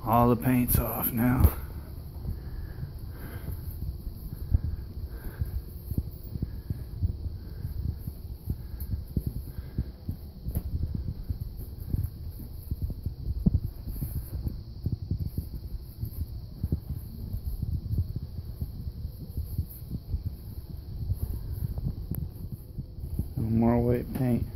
All the paint's off now. No more white paint.